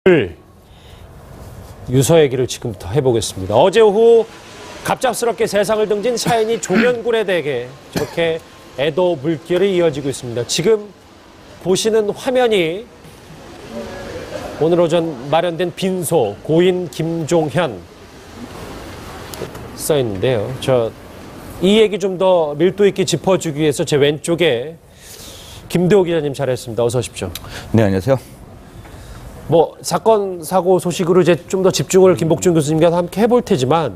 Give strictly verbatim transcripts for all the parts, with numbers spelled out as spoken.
유서 얘기를 지금부터 해보겠습니다. 어제 오후 갑작스럽게 세상을 등진 사인이 종현군에 대해 저렇게 애도 물결이 이어지고 있습니다. 지금 보시는 화면이 오늘 오전 마련된 빈소 고인 김종현 써 있는데요. 저 이 얘기 좀 더 밀도 있게 짚어주기 위해서 제 왼쪽에 김대호 기자님 자리했습니다. 어서 오십시오. 네, 안녕하세요. 뭐 사건 사고 소식으로 이제 좀 더 집중을 김복준 교수님과 함께 해볼 테지만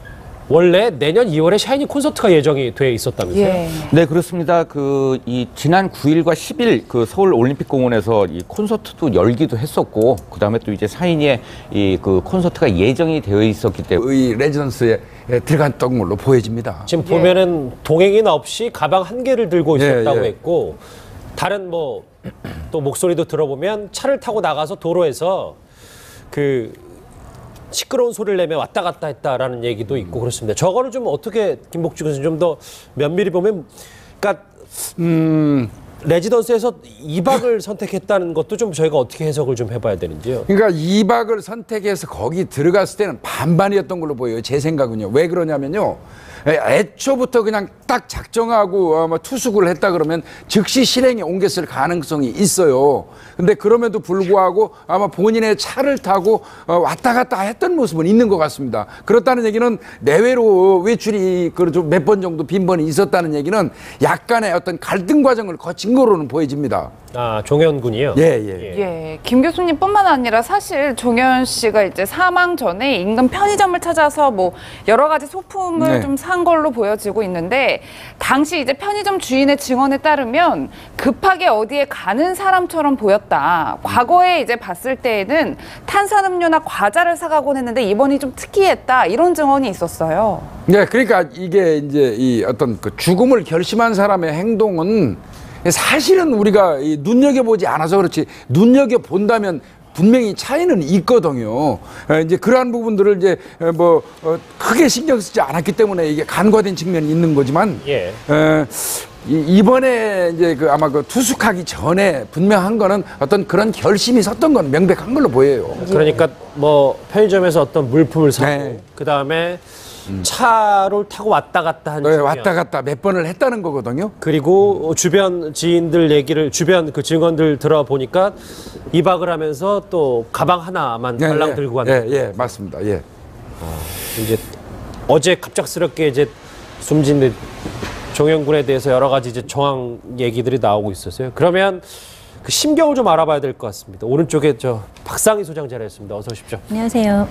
원래 내년 이월에 샤이니 콘서트가 예정이 돼 있었다면서요? 예. 네, 그렇습니다. 그 이 지난 구일과 십일 그 서울 올림픽공원에서 이 콘서트도 열기도 했었고, 그 다음에 또 이제 샤이니의 이 그 콘서트가 예정이 되어 있었기 때문에 의 레지던스에 들어갔던 걸로 보여집니다. 지금 보면은 동행인 없이 가방 한 개를 들고 있었다고 예, 예. 했고, 다른 뭐 또 목소리도 들어보면 차를 타고 나가서 도로에서 그 시끄러운 소리를 내며 왔다 갔다 했다라는 얘기도 있고 그렇습니다. 저거를 좀 어떻게 김복주 교수님 좀 더 면밀히 보면, 그러니까 음, 레지던스에서 이 박을 선택했다는 것도 좀 저희가 어떻게 해석을 좀 해봐야 되는지요. 그러니까 이 박을 선택해서 거기 들어갔을 때는 반반이었던 걸로 보여요. 제 생각은요. 왜 그러냐면요. 애초부터 그냥 딱 작정하고 어, 뭐 투숙을 했다 그러면 즉시 실행에 옮겼을 가능성이 있어요. 근데 그럼에도 불구하고 아마 본인의 차를 타고 어, 왔다 갔다 했던 모습은 있는 것 같습니다. 그렇다는 얘기는 내외로 외출이 몇 번 정도 빈번히 있었다는 얘기는 약간의 어떤 갈등 과정을 거친 거로는 보여집니다. 아, 종현 군이요? 예, 예. 예, 김 교수님뿐만 아니라 사실 종현 씨가 이제 사망 전에 인근 편의점을 찾아서 뭐 여러 가지 소품을 네. 좀 산 걸로 보여지고 있는데, 당시 이제 편의점 주인의 증언에 따르면 급하게 어디에 가는 사람처럼 보였다. 과거에 이제 봤을 때에는 탄산음료나 과자를 사가곤 했는데 이번이 좀 특이했다. 이런 증언이 있었어요. 네, 그러니까 이게 이제 이 어떤 그 죽음을 결심한 사람의 행동은 사실은 우리가 이 눈여겨보지 않아서 그렇지, 눈여겨본다면 분명히 차이는 있거든요. 에, 이제 그러한 부분들을 이제 에, 뭐 어, 크게 신경 쓰지 않았기 때문에 이게 간과된 측면이 있는 거지만, 예. 에, 이, 이번에 이제 그 아마 그 투숙하기 전에 분명한 거는 어떤 그런 결심이 섰던 건 명백한 걸로 보여요. 그러니까 뭐 편의점에서 어떤 물품을 사고 네. 그 다음에 차를 타고 왔다 갔다 한 네, 증언. 왔다 갔다 몇 번을 했다는 거거든요. 그리고 주변 지인들 얘기를, 주변 그 증언들 들어보니까 이 박을 하면서 또 가방 하나만 예, 달랑 예, 들고 갔는데, 예, 예, 맞습니다. 예. 이제 어제 갑작스럽게 이제 숨진 종현군에 대해서 여러 가지 이제 정황 얘기들이 나오고 있었어요. 그러면 그 심경을 좀 알아봐야 될 것 같습니다. 오른쪽에 저 박상희 소장 자리했습니다. 어서 오십시오. 안녕하세요.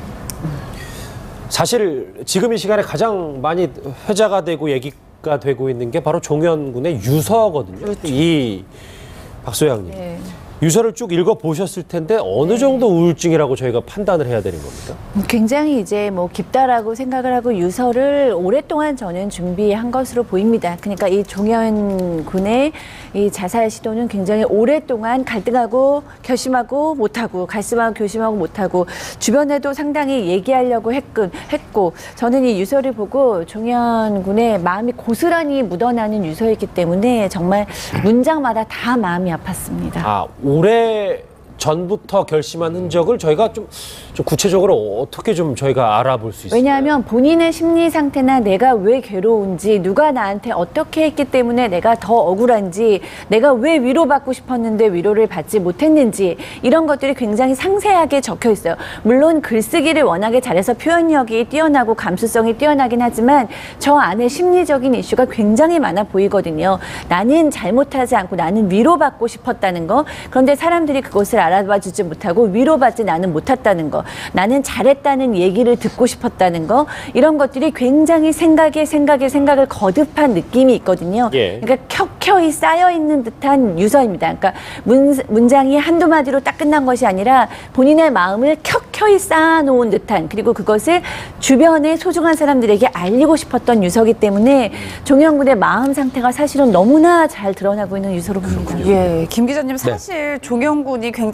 사실 지금 이 시간에 가장 많이 회자가 되고 얘기가 되고 있는 게 바로 종현군의 유서거든요. 그렇죠. 이 박소영님. 예. 유서를 쭉 읽어보셨을 텐데 어느 정도 우울증이라고 저희가 판단을 해야 되는 겁니까? 굉장히 이제 뭐 깊다라고 생각을 하고 유서를 오랫동안 저는 준비한 것으로 보입니다. 그러니까 이 종현 군의 이 자살 시도는 굉장히 오랫동안 갈등하고 결심하고 못하고, 갈심하고 결심하고 못하고, 주변에도 상당히 얘기하려고 했고, 했고 저는 이 유서를 보고 종현 군의 마음이 고스란히 묻어나는 유서이기 때문에 정말 문장마다 다 마음이 아팠습니다. 아, 오래 전부터 결심한 흔적을 저희가 좀, 좀 구체적으로 어떻게 좀 저희가 알아볼 수 있어요? 왜냐하면 본인의 심리 상태나 내가 왜 괴로운지, 누가 나한테 어떻게 했기 때문에 내가 더 억울한지, 내가 왜 위로받고 싶었는데 위로를 받지 못했는지, 이런 것들이 굉장히 상세하게 적혀 있어요. 물론 글쓰기를 워낙에 잘해서 표현력이 뛰어나고 감수성이 뛰어나긴 하지만 저 안에 심리적인 이슈가 굉장히 많아 보이거든요. 나는 잘못하지 않고 나는 위로받고 싶었다는 거, 그런데 사람들이 그것을 알아봐주지 못하고 위로받지 나는 못했다는 거, 나는 잘했다는 얘기를 듣고 싶었다는 거, 이런 것들이 굉장히 생각에 생각에 생각을 거듭한 느낌이 있거든요. 예. 그러니까 켜켜이 쌓여있는 듯한 유서입니다. 그러니까 문, 문장이 한두 마디로 딱 끝난 것이 아니라 본인의 마음을 켜켜이 쌓아놓은 듯한, 그리고 그것을 주변의 소중한 사람들에게 알리고 싶었던 유서이기 때문에 종현 군의 마음 상태가 사실은 너무나 잘 드러나고 있는 유서로 봅니다. 예, 김 기자님, 사실 종현 군이 굉장히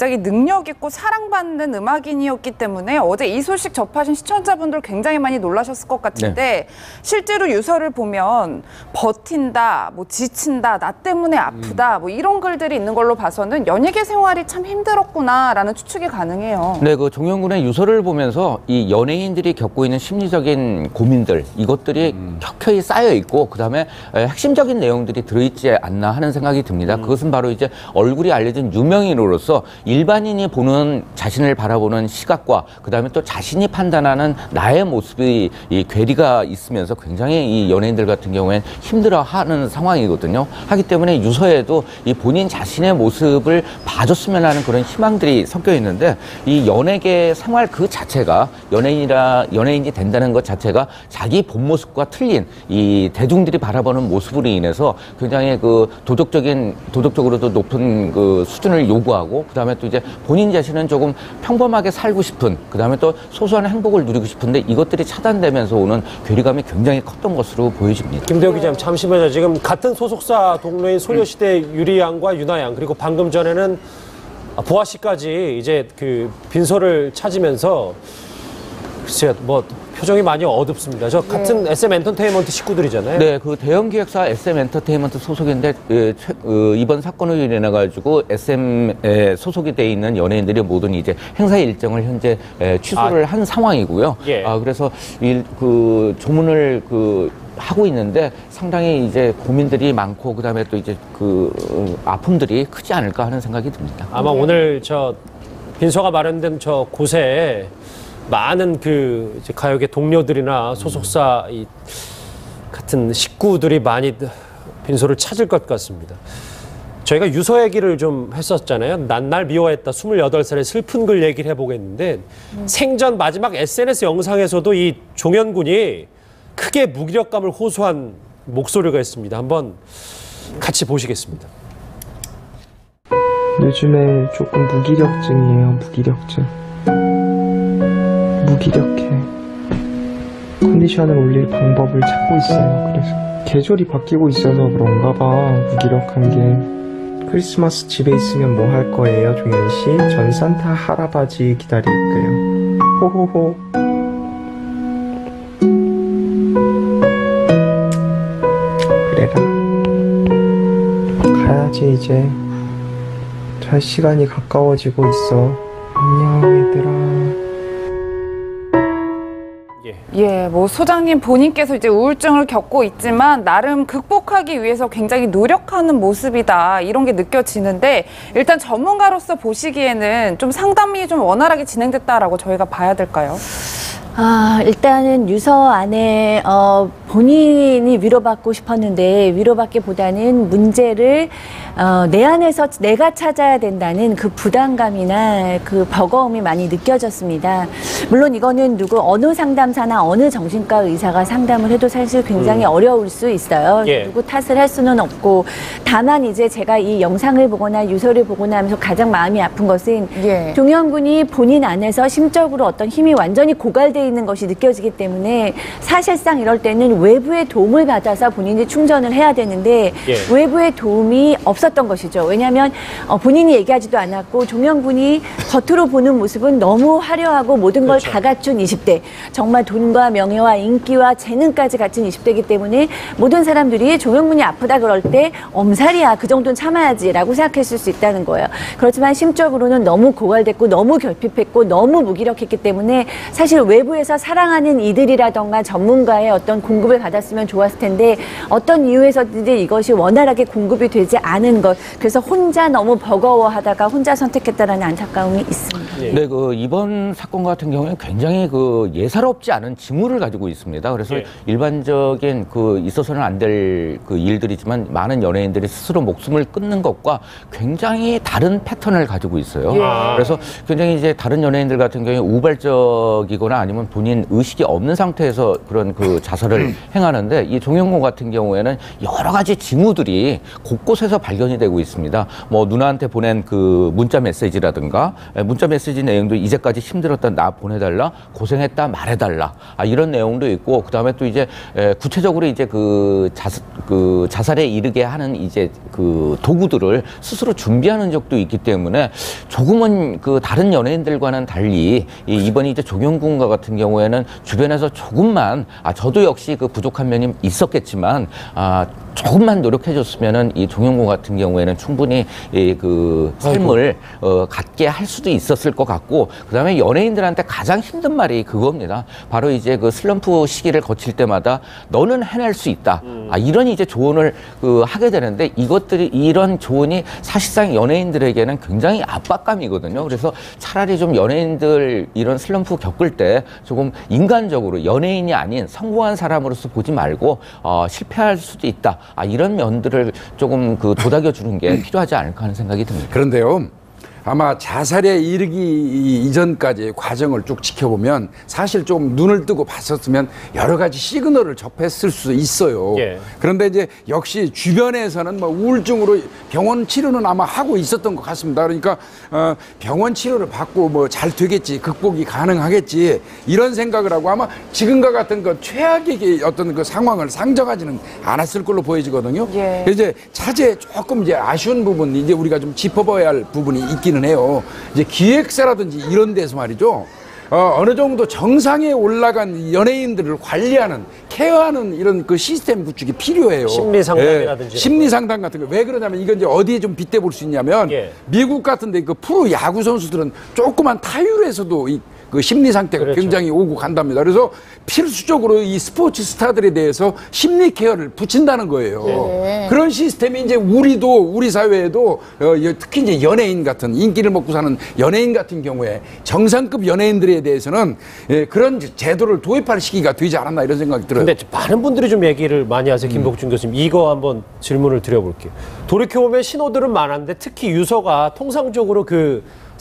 굉장히 능력 있고 사랑받는 음악인이었기 때문에 어제 이 소식 접하신 시청자분들 굉장히 많이 놀라셨을 것 같은데 네. 실제로 유서를 보면 버틴다, 뭐 지친다, 나 때문에 아프다, 뭐 이런 글들이 있는 걸로 봐서는 연예계 생활이 참 힘들었구나라는 추측이 가능해요. 네, 그 종영군의 유서를 보면서 이 연예인들이 겪고 있는 심리적인 고민들 이것들이 음. 켜켜이 쌓여 있고 그다음에 핵심적인 내용들이 들어있지 않나 하는 생각이 듭니다. 음. 그것은 바로 이제 얼굴이 알려진 유명인으로서 일반인이 보는 자신을 바라보는 시각과 그다음에 또 자신이 판단하는 나의 모습이 이 괴리가 있으면서 굉장히 이 연예인들 같은 경우에는 힘들어하는 상황이거든요. 하기 때문에 유서에도 이 본인 자신의 모습을 봐줬으면 하는 그런 희망들이 섞여 있는데 이 연예계 생활 그 자체가 연예인이라 연예인이 된다는 것 자체가 자기 본 모습과 틀린 이 대중들이 바라보는 모습으로 인해서 굉장히 그 도덕적인 도덕적으로도 높은 그 수준을 요구하고 그다음에 또 이제 본인 자신은 조금 평범하게 살고 싶은 그다음에 또 소소한 행복을 누리고 싶은데 이것들이 차단되면서 오는 괴리감이 굉장히 컸던 것으로 보여집니다. 김대호 기자님 잠시만요. 지금 같은 소속사 동료인 소녀시대 유리양과 유나양 그리고 방금 전에는 보아 씨까지 이제 그 빈소를 찾으면서 글쎄요 뭐 표정이 많이 어둡습니다. 저 같은 네. 에스엠 엔터테인먼트 식구들이잖아요. 네, 그 대형 기획사 에스엠 엔터테인먼트 소속인데 예, 최, 어, 이번 사건으로 인해 가지고 에스엠에 소속이 돼 있는 연예인들이 모든 이제 행사 일정을 현재 에, 취소를 아, 한 상황이고요. 예. 아, 그래서 일, 그 조문을 그 하고 있는데 상당히 이제 고민들이 많고 그다음에 또 이제 그 어, 아픔들이 크지 않을까 하는 생각이 듭니다. 아마 네. 오늘 저 빈소가 마련된 저 곳에 많은 그 이제 가요계 동료들이나 소속사 이 같은 식구들이 많이 빈소를 찾을 것 같습니다. 저희가 유서 얘기를 좀 했었잖아요. 난 날 미워했다. 스물여덟 살의 슬픈 글 얘기를 해보겠는데 음. 생전 마지막 에스엔에스 영상에서도 이 종현군이 크게 무기력감을 호소한 목소리가 있습니다. 한번 같이 보시겠습니다. 요즘에 조금 무기력증이에요. 무기력증. 무기력해. 컨디션을 올릴 방법을 찾고 있어요. 그래서 계절이 바뀌고 있어서 그런가 봐. 무기력한 게. 크리스마스 집에 있으면 뭐 할 거예요, 종현 씨? 전 산타 할아버지 기다릴게요. 호호호. 그래라. 가야지 이제. 잘 시간이 가까워지고 있어. 안녕 얘들아. 예, 뭐 소장님 본인께서 이제 우울증을 겪고 있지만 나름 극복하기 위해서 굉장히 노력하는 모습이다 이런 게 느껴지는데 일단 전문가로서 보시기에는 좀 상담이 좀 원활하게 진행됐다라고 저희가 봐야 될까요? 아, 일단은 유서 안에 어, 본인이 위로받고 싶었는데 위로받기보다는 문제를 어, 내 안에서 내가 찾아야 된다는 그 부담감이나 그 버거움이 많이 느껴졌습니다. 물론 이거는 누구 어느 상담사나 어느 정신과 의사가 상담을 해도 사실 굉장히 음. 어려울 수 있어요. 예. 누구 탓을 할 수는 없고 다만 이제 제가 이 영상을 보거나 유서를 보거나 하면서 가장 마음이 아픈 것은 예. 종현군이 본인 안에서 심적으로 어떤 힘이 완전히 고갈돼 있는 것이 느껴지기 때문에 사실상 이럴 때는 외부의 도움을 받아서 본인이 충전을 해야 되는데 예. 외부의 도움이 없었던 것이죠. 왜냐하면 어, 본인이 얘기하지도 않았고 종현군이 겉으로 보는 모습은 너무 화려하고 모든 걸 다 그렇죠. 갖춘 이십 대 정말 돈과 명예와 인기와 재능까지 갖춘 이십 대이기 때문에 모든 사람들이 종현군이 아프다 그럴 때 엄살이야 그 정도는 참아야지 라고 생각했을 수 있다는 거예요. 그렇지만 심적으로는 너무 고갈됐고 너무 결핍했고 너무 무기력했기 때문에 사실 외부에서 사랑하는 이들이라던가 전문가의 어떤 공급을 받았으면 좋았을 텐데 어떤 이유에서든지 이것이 원활하게 공급이 되지 않은 것 그래서 혼자 너무 버거워하다가 혼자 선택했다라는 안타까움이 있습니다. 네, 네 그 이번 사건 같은 경우에는 굉장히 그 예사롭지 않은 징후를 가지고 있습니다. 그래서 네. 일반적인 그 있어서는 안 될 그 일들이지만 많은 연예인들이 스스로 목숨을 끊는 것과 굉장히 다른 패턴을 가지고 있어요. 예. 그래서 굉장히 이제 다른 연예인들 같은 경우에 우발적이거나 아니면 본인 의식이 없는 상태에서 그런 그 자살을 행하는데 이 종영군 같은 경우에는 여러 가지 징후들이 곳곳에서 발견이 되고 있습니다. 뭐 누나한테 보낸 그 문자 메시지라든가 문자 메시지 내용도 이제까지 힘들었다 나 보내달라 고생했다 말해달라 아, 이런 내용도 있고 그 다음에 또 이제 에, 구체적으로 이제 그, 자사, 그 자살에 이르게 하는 이제 그 도구들을 스스로 준비하는 적도 있기 때문에 조금은 그 다른 연예인들과는 달리 이 이번에 이제 종영군과 같은 경우에는 주변에서 조금만 아 저도 역시 그 부족한 면이 있었겠지만 아 조금만 노력해줬으면은 이 종영군 같은 경우에는 충분히 이 그 삶을 어, 갖게 할 수도 있었을 것 같고 그다음에 연예인들한테 가장 힘든 말이 그겁니다. 바로 이제 그 슬럼프 시기를 거칠 때마다 너는 해낼 수 있다. 음. 아 이런 이제 조언을 그 하게 되는데 이것들이 이런 조언이 사실상 연예인들에게는 굉장히 압박감이거든요. 그래서 차라리 좀 연예인들 이런 슬럼프 겪을 때 조금 인간적으로 연예인이 아닌 성공한 사람으로서 보지 말고 어, 실패할 수도 있다. 아, 이런 면들을 조금 그 도닥여 주는 게 필요하지 않을까 하는 생각이 듭니다. 그런데요. 아마 자살에 이르기 이전까지의 과정을 쭉 지켜보면 사실 좀 눈을 뜨고 봤었으면 여러 가지 시그널을 접했을 수 있어요. 예. 그런데 이제 역시 주변에서는 뭐 우울증으로 병원 치료는 아마 하고 있었던 것 같습니다. 그러니까 어, 병원 치료를 받고 뭐 잘 되겠지, 극복이 가능하겠지 이런 생각을 하고 아마 지금과 같은 그 최악의 어떤 그 상황을 상정하지는 않았을 걸로 보여지거든요. 예. 이제 차제 조금 이제 아쉬운 부분 이제 우리가 좀 짚어봐야 할 부분이 있기는 해요. 이제 기획사라든지 이런 데서 말이죠. 어, 어느 정도 정상에 올라간 연예인들을 관리하는, 케어하는 이런 그 시스템 구축이 필요해요. 심리 상담이라든지. 예, 심리 상담 같은 거. 왜 그러냐면 이건 이제 어디에 좀 빗대 볼 수 있냐면 예. 미국 같은데 그 프로 야구 선수들은 조그만 타율에서도 이 그 심리 상태가 그렇죠. 굉장히 오고 간답니다. 그래서 필수적으로 이 스포츠 스타들에 대해서 심리 케어를 붙인다는 거예요. 네. 그런 시스템이 이제 우리도 우리 사회에도 어, 특히 이제 연예인 같은 인기를 먹고 사는 연예인 같은 경우에 정상급 연예인들에 대해서는 예, 그런 제도를 도입할 시기가 되지 않았나 이런 생각이 들어요. 근데 많은 분들이 좀 얘기를 많이 하세요. 김복준 음. 교수님. 이거 한번 질문을 드려볼게요. 돌이켜보면 신호들은 많았는데 특히 유서가 통상적으로 그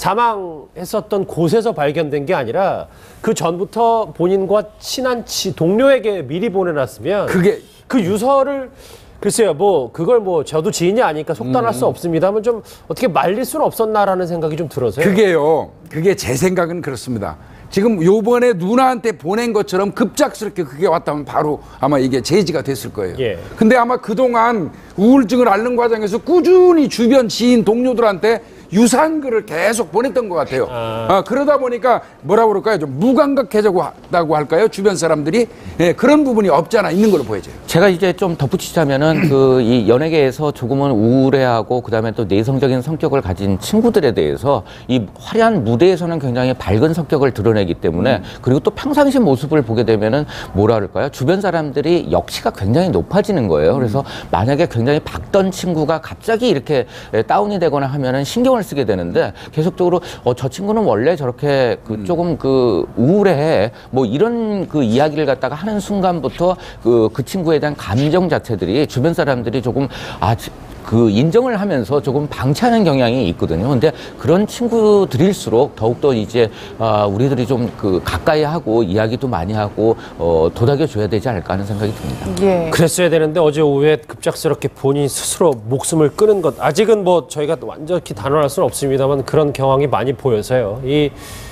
사망했었던 곳에서 발견된 게 아니라 그 전부터 본인과 친한 치, 동료에게 미리 보내놨으면 그게 그 유서를 글쎄요, 뭐 그걸 뭐 저도 지인이 아니까 속단할 음. 수 없습니다만 좀 어떻게 말릴 수는 없었나라는 생각이 좀 들어서요. 그게요. 그게 제 생각은 그렇습니다. 지금 요번에 누나한테 보낸 것처럼 급작스럽게 그게 왔다면 바로 아마 이게 제지가 됐을 거예요. 예. 근데 아마 그동안 우울증을 앓는 과정에서 꾸준히 주변 지인 동료들한테 유산글을 계속 보냈던 것 같아요. 아. 아, 그러다 보니까 뭐라 그럴까요? 좀 무감각해졌다고 할까요? 주변 사람들이 예, 그런 부분이 없지 않아 있는 걸로 보여져요. 제가 이제 좀 덧붙이자면은 그 이 연예계에서 조금은 우울해하고 그다음에 또 내성적인 성격을 가진 친구들에 대해서 이 화려한 무대에서는 굉장히 밝은 성격을 드러내기 때문에 음. 그리고 또 평상시 모습을 보게 되면은 뭐라 그럴까요? 주변 사람들이 역치가 굉장히 높아지는 거예요. 그래서 음. 만약에 굉장히 밝던 친구가 갑자기 이렇게 다운이 되거나 하면은 신경을 쓰게 되는데 계속적으로 어, 저 친구는 원래 저렇게 그 조금 그 우울해 뭐 이런 그 이야기를 갖다가 하는 순간부터 그, 그 친구에 대한 감정 자체들이 주변 사람들이 조금 아 그 인정을 하면서 조금 방치하는 경향이 있거든요. 근데 그런 친구들일수록 더욱더 이제 아, 우리들이 좀 그 가까이 하고 이야기도 많이 하고 어, 도닥여 줘야 되지 않을까 하는 생각이 듭니다. 예. 그랬어야 되는데 어제 오후에 급작스럽게 본인 스스로 목숨을 끊은 것 아직은 뭐 저희가 완전히 단언할 수는 없습니다만 그런 경향이 많이 보여서요. 이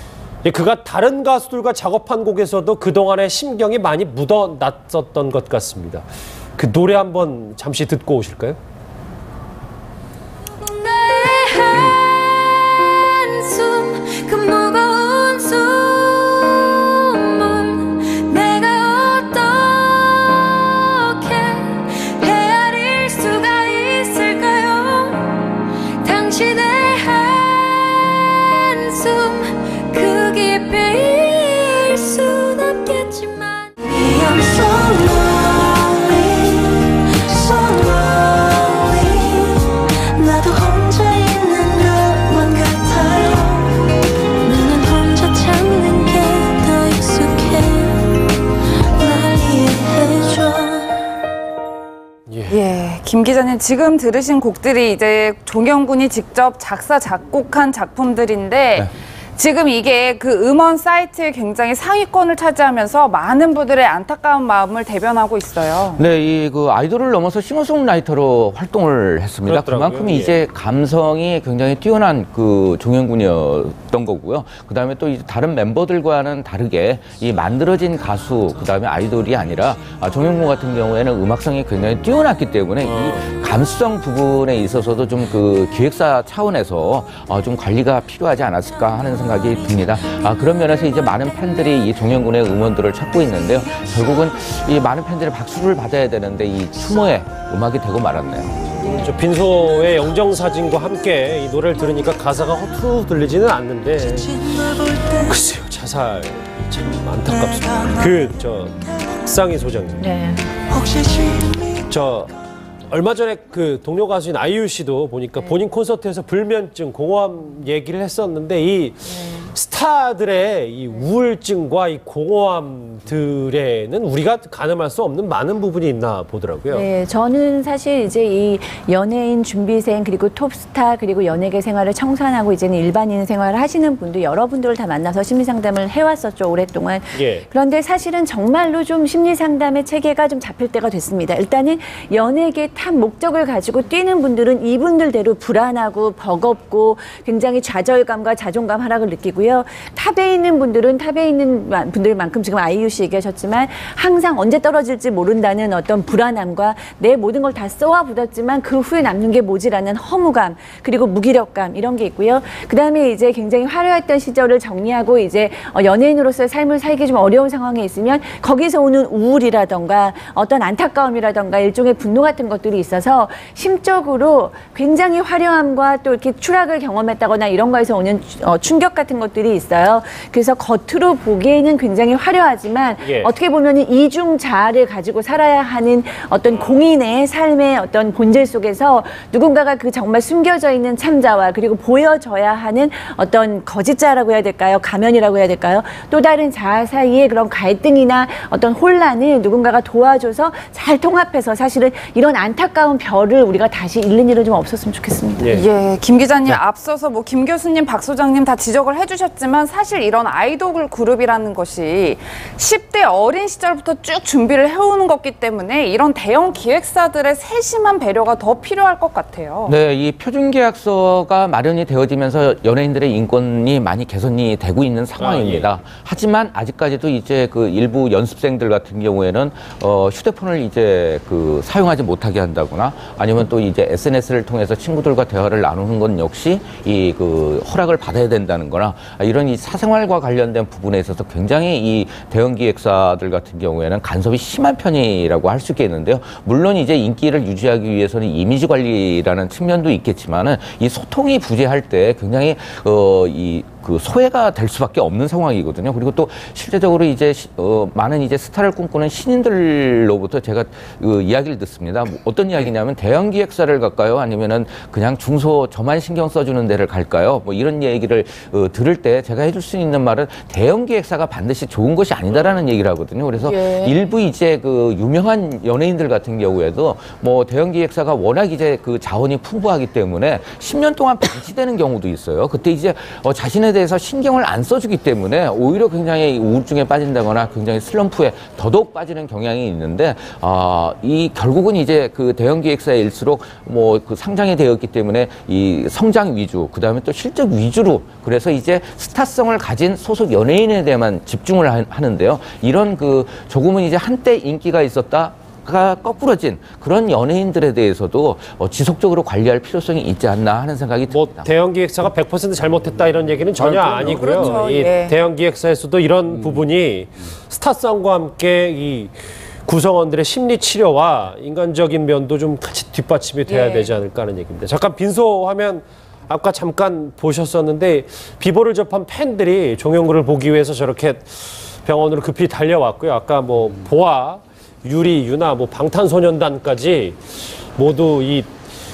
그가 다른 가수들과 작업한 곡에서도 그동안의 심경이 많이 묻어났었던 것 같습니다. 그 노래 한번 잠시 듣고 오실까요? 그 무거운 숨을 내가 어떻게 헤아릴 수가 있을까요? 당신의 한숨 그 깊이일 순 없겠지만 I'm so lonely, so lonely 나도 혼자 있는 것만 같아요 나는 혼자 참는 게 더 익숙해 날 이해해줘 예, 김 기자님 지금 들으신 곡들이 이제 종영군이 직접 작사 작곡한 작품들인데 네. 지금 이게 그 음원 사이트에 굉장히 상위권을 차지하면서 많은 분들의 안타까운 마음을 대변하고 있어요. 네, 이 그 아이돌을 넘어서 싱어송라이터로 활동을 했습니다. 그렇더라고요. 그만큼 예. 이제 감성이 굉장히 뛰어난 그 종현군이었던 거고요. 그 다음에 또 이제 다른 멤버들과는 다르게 이 만들어진 가수, 그 다음에 아이돌이 아니라 아, 종현군 같은 경우에는 음악성이 굉장히 뛰어났기 때문에 이 감수성 부분에 있어서도 좀 그 기획사 차원에서 어, 좀 관리가 필요하지 않았을까 하는 생각이 듭니다. 아, 그런 면에서 이제 많은 팬들이 이 종현군의 음원들을 찾고 있는데요. 결국은 이 많은 팬들의 박수를 받아야 되는데 이 추모의 음악이 되고 말았네요. 저 빈소의 영정사진과 함께 이 노래를 들으니까 가사가 허투루 들리지는 않는데 글쎄요, 자살 참 안타깝습니다. 그 저 박상희 소장님, 네. 저 얼마 전에 그 동료 가수인 아이유 씨도 보니까 본인 콘서트에서 불면증, 공허함 얘기를 했었는데 이 스타들의 이 우울증과 이 공허함들에는 우리가 가늠할 수 없는 많은 부분이 있나 보더라고요. 네, 저는 사실 이제 이 연예인 준비생 그리고 톱스타 그리고 연예계 생활을 청산하고 이제는 일반인 생활을 하시는 분들 여러분들을 다 만나서 심리 상담을 해왔었죠, 오랫동안. 예. 그런데 사실은 정말로 좀 심리 상담의 체계가 좀 잡힐 때가 됐습니다. 일단은 연예계 탑 목적을 가지고 뛰는 분들은 이분들대로 불안하고 버겁고 굉장히 좌절감과 자존감 하락을 느끼고요. 탑에 있는 분들은 탑에 있는 분들만큼 지금 아이유 씨 얘기하셨지만 항상 언제 떨어질지 모른다는 어떤 불안함과 내 모든 걸 다 쏘아붓었지만 그 후에 남는 게 뭐지라는 허무감 그리고 무기력감 이런 게 있고요. 그 다음에 이제 굉장히 화려했던 시절을 정리하고 이제 연예인으로서의 삶을 살기 좀 어려운 상황에 있으면 거기서 오는 우울이라던가 어떤 안타까움이라던가 일종의 분노 같은 것들이 있어서 심적으로 굉장히 화려함과 또 이렇게 추락을 경험했다거나 이런 거에서 오는 충격 같은 것들이 있어요. 그래서 겉으로 보기에는 굉장히 화려하지만 예. 어떻게 보면 이중 자아를 가지고 살아야 하는 어떤 공인의 삶의 어떤 본질 속에서 누군가가 그 정말 숨겨져 있는 참자와 그리고 보여져야 하는 어떤 거짓자라고 해야 될까요? 가면이라고 해야 될까요? 또 다른 자아 사이의 그런 갈등이나 어떤 혼란을 누군가가 도와줘서 잘 통합해서 사실은 이런 안타까운 별을 우리가 다시 잃는 일은 좀 없었으면 좋겠습니다. 예. 예, 김 기자님 앞서서 뭐 김 교수님, 박 소장님 다 지적을 해주셨지만 사실 이런 아이돌 그룹이라는 것이 십 대 어린 시절부터 쭉 준비를 해오는 거기 때문에 이런 대형 기획사들의 세심한 배려가 더 필요할 것 같아요. 네, 이 표준계약서가 마련이 되어지면서 연예인들의 인권이 많이 개선이 되고 있는 상황입니다. 아, 예. 하지만 아직까지도 이제 그 일부 연습생들 같은 경우에는 어, 휴대폰을 이제 그 사용하지 못하게 한다거나 아니면 또 이제 에스엔에스를 통해서 친구들과 대화를 나누는 건 역시 이 그 허락을 받아야 된다는 거나 이런 이 사생활과 관련된 부분에 있어서 굉장히 이 대형 기획사들 같은 경우에는 간섭이 심한 편이라고 할 수 있겠는데요. 물론 이제 인기를 유지하기 위해서는 이미지 관리라는 측면도 있겠지만은 이 소통이 부재할 때 굉장히 어, 이 그 소외가 될 수밖에 없는 상황이거든요. 그리고 또 실제적으로 이제 시, 어, 많은 이제 스타를 꿈꾸는 신인들로부터 제가 그 이야기를 듣습니다. 뭐 어떤 이야기냐면 대형 기획사를 갈까요? 아니면은 그냥 중소 저만 신경 써주는 데를 갈까요? 뭐 이런 얘기를 어, 들을 때 제가 해줄 수 있는 말은 대형 기획사가 반드시 좋은 것이 아니다라는 얘기를 하거든요. 그래서 예. 일부 이제 그 유명한 연예인들 같은 경우에도 뭐 대형 기획사가 워낙 이제 그 자원이 풍부하기 때문에 십 년 동안 방치되는 경우도 있어요. 그때 이제 어, 자신의 대해서 신경을 안 써주기 때문에 오히려 굉장히 우울증에 빠진다거나 굉장히 슬럼프에 더더욱 빠지는 경향이 있는데 어, 이 결국은 이제 그 대형 기획사일수록 뭐 그 상장이 되었기 때문에 이 성장 위주 그 다음에 또 실적 위주로 그래서 이제 스타성을 가진 소속 연예인에 대해만 집중을 하, 하는데요. 이런 그 조금은 이제 한때 인기가 있었다. 가 거꾸러진 그런 연예인들에 대해서도 어, 지속적으로 관리할 필요성이 있지 않나 하는 생각이 뭐 듭니다. 대형 기획사가 백 퍼센트 잘못했다 이런 얘기는 전혀 아, 아니고요. 그렇죠. 이 예. 대형 기획사에서도 이런 부분이 스타성과 함께 이 구성원들의 심리 치료와 인간적인 면도 좀 같이 뒷받침이 돼야 예. 되지 않을까 하는 얘기입니다. 잠깐 빈소 화면 아까 잠깐 보셨었는데 비보를 접한 팬들이 종영구를 보기 위해서 저렇게 병원으로 급히 달려왔고요. 아까 뭐 보아 유리, 유나, 뭐 방탄소년단까지 모두 이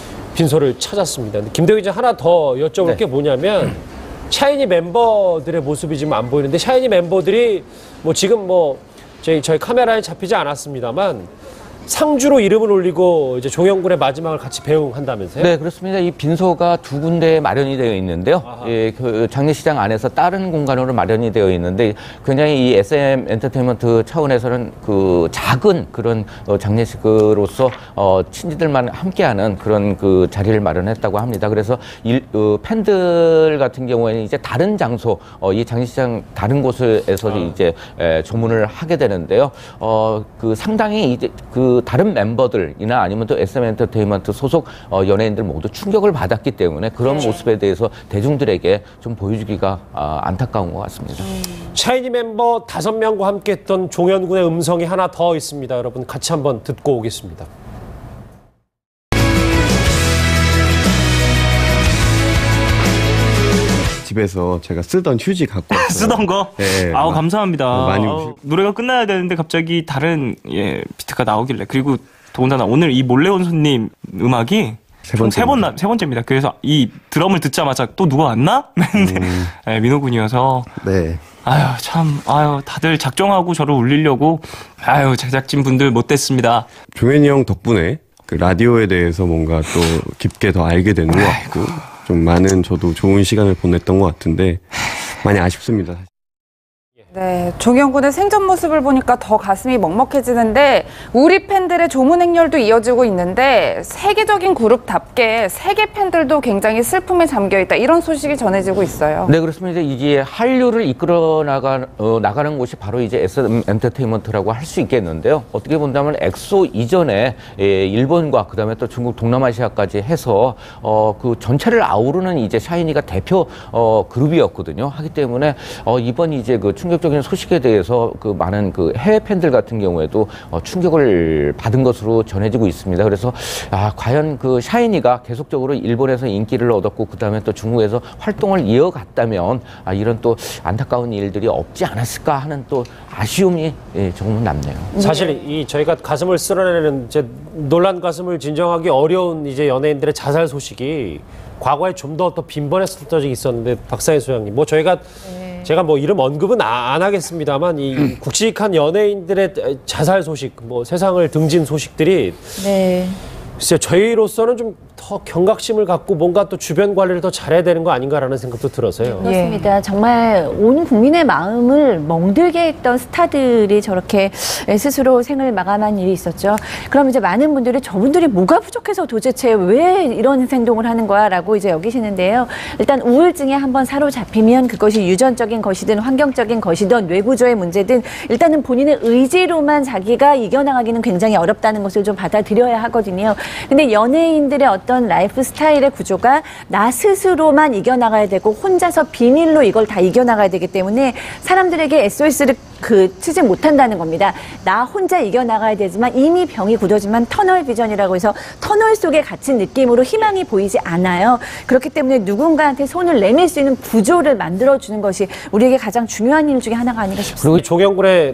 빈소를 찾았습니다. 근데 김대우 기자 하나 더 여쭤볼 네. 게 뭐냐면 샤이니 멤버들의 모습이 지금 안 보이는데 샤이니 멤버들이 뭐 지금 뭐 저희 저희 카메라에 잡히지 않았습니다만 상주로 이름을 올리고 이제 종영군의 마지막을 같이 배웅한다면서요? 네, 그렇습니다. 이 빈소가 두 군데 마련이 되어 있는데요. 예, 그 장례식장 안에서 다른 공간으로 마련이 되어 있는데 굉장히 이 에스엠 엔터테인먼트 차원에서는 그 작은 그런 어, 장례식으로서 어, 친지들만 함께하는 그런 그 자리를 마련했다고 합니다. 그래서 일, 어, 팬들 같은 경우에는 이제 다른 장소, 어, 이 장례식장 다른 곳에서 아. 이제 에, 조문을 하게 되는데요. 어, 그 상당히 이제 그 다른 멤버들이나 아니면 또 에스엠 엔터테인먼트 소속 어, 연예인들 모두 충격을 받았기 때문에 그런 네. 모습에 대해서 대중들에게 좀 보여주기가 아, 안타까운 것 같습니다. 음. 샤이니 멤버 다섯 명과 함께했던 종현군의 음성이 하나 더 있습니다. 여러분 같이 한번 듣고 오겠습니다. 집에서 제가 쓰던 휴지 갖고 왔어요. 쓰던 거? 네. 아우 감사합니다. 많이 아우, 노래가 끝나야 되는데 갑자기 다른 예, 비트가 나오길래 그리고 더군다나 오늘 이 몰래 온 손님 음악이 세 총 세 번, 번째입니다. 세 번째입니다. 그래서 이 드럼을 듣자마자 또 누가 왔나? 근데 음. 예, 민호 군이어서 네. 아유 참 아유 다들 작정하고 저를 울리려고 아유 제작진 분들 못됐습니다. 종현이 형 덕분에 그 라디오에 대해서 뭔가 또 깊게 더 알게 되는 것 같고 좀 많은 저도 좋은 시간을 보냈던 것 같은데 많이 아쉽습니다. 네, 종현군의 생전 모습을 보니까 더 가슴이 먹먹해지는데 우리 팬들의 조문 행렬도 이어지고 있는데 세계적인 그룹답게 세계 팬들도 굉장히 슬픔에 잠겨있다 이런 소식이 전해지고 있어요. 네, 그렇습니다. 이제 한류를 이끌어 나가, 어, 나가는 곳이 바로 이제 에스엠 엔터테인먼트라고 할 수 있겠는데요. 어떻게 본다면 엑소 이전에 예, 일본과 그다음에 또 중국 동남아시아까지 해서 어, 그 전체를 아우르는 이제 샤이니가 대표 어, 그룹이었거든요. 하기 때문에 어, 이번 이제 그 충격 적인 소식에 대해서 그 많은 그 해외 팬들 같은 경우에도 어, 충격을 받은 것으로 전해지고 있습니다. 그래서 아, 과연 그 샤이니가 계속적으로 일본에서 인기를 얻었고 그 다음에 또 중국에서 활동을 이어갔다면 아, 이런 또 안타까운 일들이 없지 않았을까 하는 또 아쉬움이 예, 조금은 남네요. 사실 이 저희가 가슴을 쓸어내는 이제 놀란 가슴을 진정하기 어려운 이제 연예인들의 자살 소식이 과거에 좀 더 더 빈번했을 적이 있었는데 박사혜 소장님 뭐 저희가 네. 제가 뭐 이름 언급은 안 하겠습니다만 이 굵직한 연예인들의 자살 소식, 뭐 세상을 등진 소식들이 네. 글쎄요, 저희로서는 좀 더 경각심을 갖고 뭔가 또 주변 관리를 더 잘해야 되는 거 아닌가라는 생각도 들어서요. 그렇습니다. 정말 온 국민의 마음을 멍들게 했던 스타들이 저렇게 스스로 생을 마감한 일이 있었죠. 그럼 이제 많은 분들이 저분들이 뭐가 부족해서 도대체 왜 이런 행동을 하는 거야 라고 이제 여기시는데요. 일단 우울증에 한번 사로잡히면 그것이 유전적인 것이든 환경적인 것이든 뇌구조의 문제든 일단은 본인의 의지로만 자기가 이겨나가기는 굉장히 어렵다는 것을 좀 받아들여야 하거든요. 근데 연예인들의 어떤 라이프 스타일의 구조가 나 스스로만 이겨나가야 되고 혼자서 비밀로 이걸 다 이겨나가야 되기 때문에 사람들에게 에스오에스를 그 치지 못한다는 겁니다. 나 혼자 이겨나가야 되지만 이미 병이 굳어지만 터널 비전이라고 해서 터널 속에 갇힌 느낌으로 희망이 보이지 않아요. 그렇기 때문에 누군가한테 손을 내밀 수 있는 구조를 만들어주는 것이 우리에게 가장 중요한 일 중에 하나가 아닌가 싶습니다. 그리고 종현군의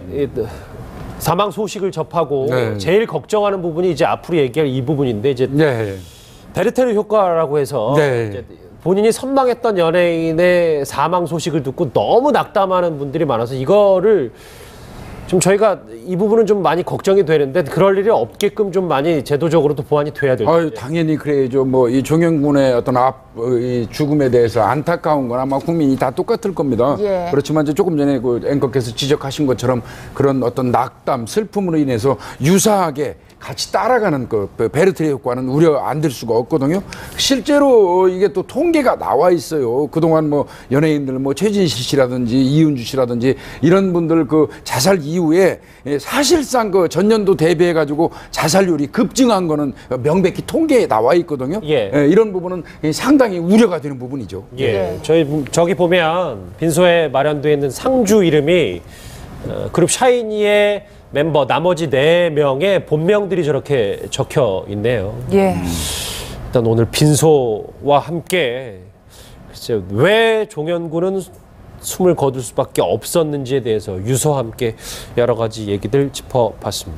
사망 소식을 접하고 네. 제일 걱정하는 부분이 이제 앞으로 얘기할 이 부분인데 이제 네. 베르테르 효과라고 해서 네. 이제 본인이 선망했던 연예인의 사망 소식을 듣고 너무 낙담하는 분들이 많아서 이거를 좀 저희가 이 부분은 좀 많이 걱정이 되는데 그럴 일이 없게끔 좀 많이 제도적으로도 보완이 돼야 될 아유, 텐데. 당연히 그래야죠. 뭐 이 종현군의 어떤 앞, 어, 이 죽음에 대해서 안타까운 건 아마 국민이 다 똑같을 겁니다. 예. 그렇지만 이제 조금 전에 그 앵커께서 지적하신 것처럼 그런 어떤 낙담, 슬픔으로 인해서 유사하게 같이 따라가는 그 베르테르 효과는 우려 안 될 수가 없거든요. 실제로 이게 또 통계가 나와 있어요. 그동안 뭐 연예인들 뭐 최진실 씨라든지 이은주 씨라든지 이런 분들 그 자살 이후에 사실상 그 전년도 대비해 가지고 자살률이 급증한 거는 명백히 통계에 나와 있거든요. 예. 예, 이런 부분은 상당히 우려가 되는 부분이죠. 예. 저희 저기 보면 빈소에 마련되어 있는 상주 이름이 어, 그룹 샤이니의 멤버 나머지 네 명의 본명들이 저렇게 적혀 있네요. 예. 일단 오늘 빈소와 함께 글쎄요, 왜 종현군은 숨을 거둘 수밖에 없었는지에 대해서 유서와 함께 여러 가지 얘기들 짚어봤습니다.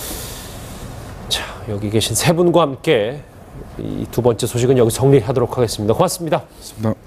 자, 여기 계신 세 분과 함께 이 두 번째 소식은 여기 정리하도록 하겠습니다. 고맙습니다. 고맙습니다.